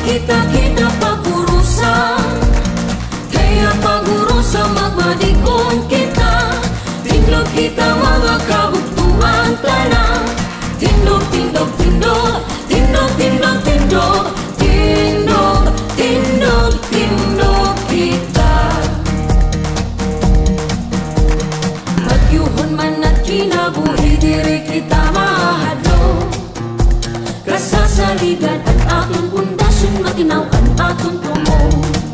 kita pagurusan, kaya pagurusan magmadikon kita. Tindog kita mga kabuktuan tanan. Tindog, tindog, tindog, tindog, tindog, tindog, tindog, tindog, tindog kita. Magyuhon man at kinabuhi diri kita mahadlo. Kasasaligan ang atong pundasyon, matinaw ang atong tumong.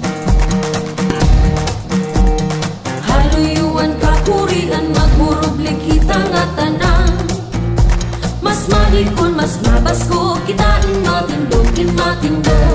Haluyuan kakurian, magmurubli kita nga tanan. Mas malikon, mas mabasko, kita in matindog, in matindog.